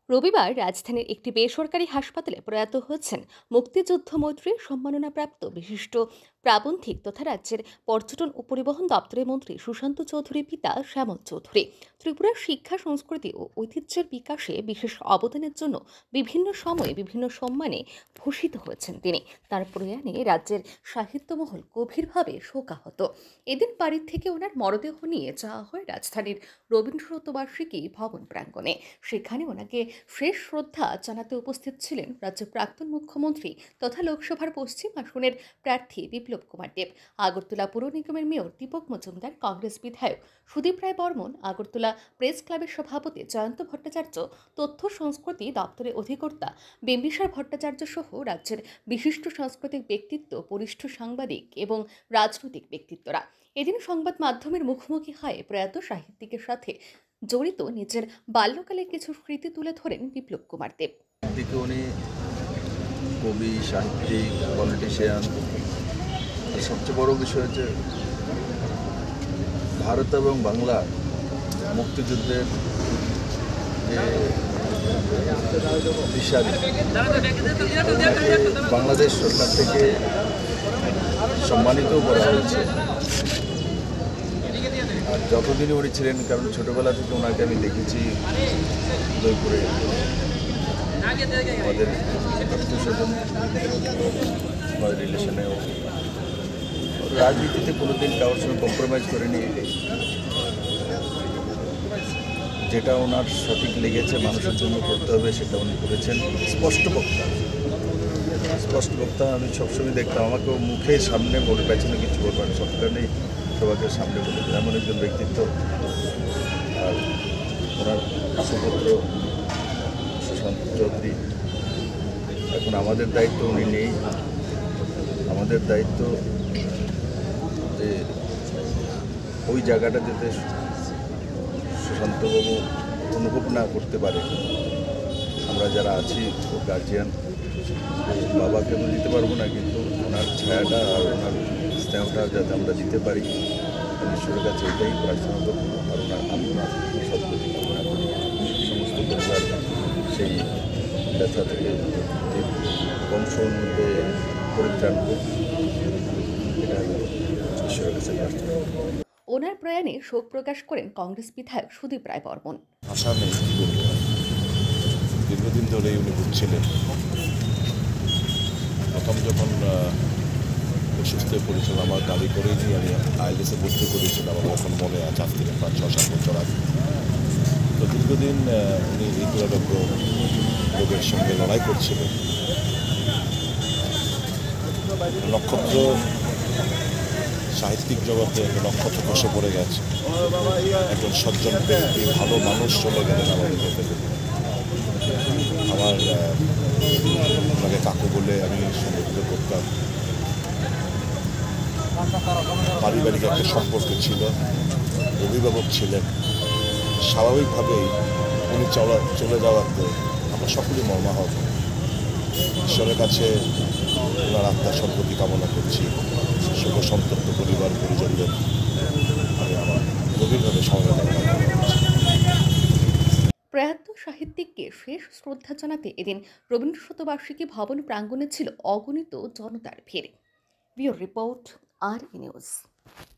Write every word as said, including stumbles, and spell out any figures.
রবিবার রাজধানীর একটি বেসরকারি হাসপাতালে প্রয়াত হয়েছেন মুক্তিযুদ্ধ মৈত্রীর সম্মাননাপ্রাপ্ত বিশিষ্ট প্রাবন্ধিক তথা রাজ্যের পর্যটন ও পরিবহন দপ্তরের মন্ত্রী সুশান্ত চৌধুরীর পিতা শ্যামল চৌধুরী। ত্রিপুরার শিক্ষা, সংস্কৃতি ও ঐতিহ্যের বিকাশে বিশেষ অবদানের জন্য বিভিন্ন সময়ে বিভিন্ন সম্মানে ভূষিত হয়েছেন তিনি। তার প্রয়াণে রাজ্যের সাহিত্যমহল গভীরভাবে শোকাহত। এদিন বাড়ির থেকে ওনার মরদেহ নিয়ে যাওয়া হয় রাজধানীর রবীন্দ্র শতবার্ষিকী ভবন প্রাঙ্গণে। সেখানে ওনাকে শেষ শ্রদ্ধা জানাতে উপস্থিত ছিলেন রাজ্যের প্রাক্তন মুখ্যমন্ত্রী তথা লোকসভার পশ্চিম আসনের প্রার্থী বিপ্লব কুমার দেব, আগরতলা পুর নিগমের মেয়র দীপক মজুমদার, কংগ্রেস বিধায়ক সুদীপ রায় বর্মন, আগরতলা প্রেস ক্লাবের সভাপতি জয়ন্ত ভট্টাচার্য, তথ্য সংস্কৃতি দপ্তরের অধিকর্তা বিম্বিসার ভট্টাচার্য সহ রাজ্যের বিশিষ্ট সাংস্কৃতিক ব্যক্তিত্ব, বরিষ্ঠ সাংবাদিক এবং রাজনৈতিক ব্যক্তিত্বরা। এদিন সংবাদ মাধ্যমের মুখোমুখি হয়ে প্রয়াত সাহিত্যিকের সাথে জড়িত নিজের বাল্যকালের কিছু স্মৃতি তুলে ধরেন বিপ্লব কুমার দেব। দিকে উনি কবি, সাহিত্যিক, পলিটিশিয়ান। আর সবচেয়ে বড় বিষয় হচ্ছে ভারত এবং বাংলা মুক্তিযুদ্ধের যে দিশারি, বাংলাদেশ সরকার থেকে সম্মানিত করা হয়েছে। আর যতদিনই উনি ছিলেন, কারণ ছোটোবেলা থেকে ওনাকে আমি দেখেছি উদয়পুরে আমাদের আত্মীয় স্বজন রিলেশনেও। রাজনীতিতে কোনোদিন কারোর সঙ্গে কম্প্রোমাইজ করেনি। যেটা ওনার সঠিক লেগেছে মানুষের জন্য করতে হবে সেটা উনি করেছেন। স্পষ্ট বক্তা, স্পষ্ট বক্তা আমি সবসময় দেখতাম। আমাকে মুখে সামনে বলে পেছনে কিছু বলবেন, সব কারণেই সবাইকে সামনে বলে এমন একজন ব্যক্তিত্ব। আর ওনার সুপুত্র সুশান্ত চৌধুরী, এখন আমাদের দায়িত্ব উনি নেই। আমাদের দায়িত্ব যে ওই জায়গাটা যাতে সুশান্তবাবু অনুভব না করতে পারে। আমরা যারা আছি ও গার্জিয়ান, বাবাকে তো দিতে পারবো না, কিন্তু ওনার ছায়াটা আর ওনার স্নেহটা যাতে আমরা দিতে পারি, ঈশ্বরের কাছে এটাই প্রার্থনা করবো। আর ওনার আমরা সদ্গতি কামনা করি। সমস্ত পরিবার সেই ব্যথা থেকে বংশের মধ্যে পরিত্রাণ হোক, এটা ঈশ্বরের কাছে প্রার্থনা। ওনার প্রয়াণে শোক প্রকাশ করেন কংগ্রেস বিধায়ক সুদীপ রায় বর্মন। আশা নেই, দীর্ঘদিন ধরে উনি ভুগছিলেন। প্রথম যখন অসুস্থ হয়ে পড়েছিল, আমার গাড়ি করেই নিয়ে আমি আইএলএসে ভর্তি করেছিলাম। আমার এখন মনে আছে, আজ থেকে পাঁচ ছ সাত বছর আগে। তো দীর্ঘদিন উনি এই দুরারোগ্য রোগের সঙ্গে লড়াই করছিলেন। নক্ষত্র সাহিত্যিক জগতে একটা নক্ষত্র বসে পড়ে গেছে। একজন সজ্জন ব্যক্তি, ভালো মানুষ চলে গেলেন আমাদের থেকে। আমার ওনাকে কাকু বলে আমি সম্বোধিত করতাম। পারিবারিক একটা সম্পর্ক ছিল, অভিভাবক ছিলেন। স্বাভাবিকভাবেই উনি চলা চলে যাওয়াতে আমরা সকলেই মর্মাহত। ঈশ্বরের কাছে ওনার আত্মার সদ্গতি কামনা করছি। শোক সন্তপ্ত পরিবার পরিজনদের আমি আমার গভীরভাবে সমবেদনা জ্ঞাপন করছি। প্রয়াত সাহিত্যিককে শেষ শ্রদ্ধা জানাতে এদিন রবীন্দ্র শতবার্ষিকী ভবন প্রাঙ্গণে ছিল অগণিত জনতার ভিড়। ব্যুরো রিপোর্ট, আর ই নিউজ।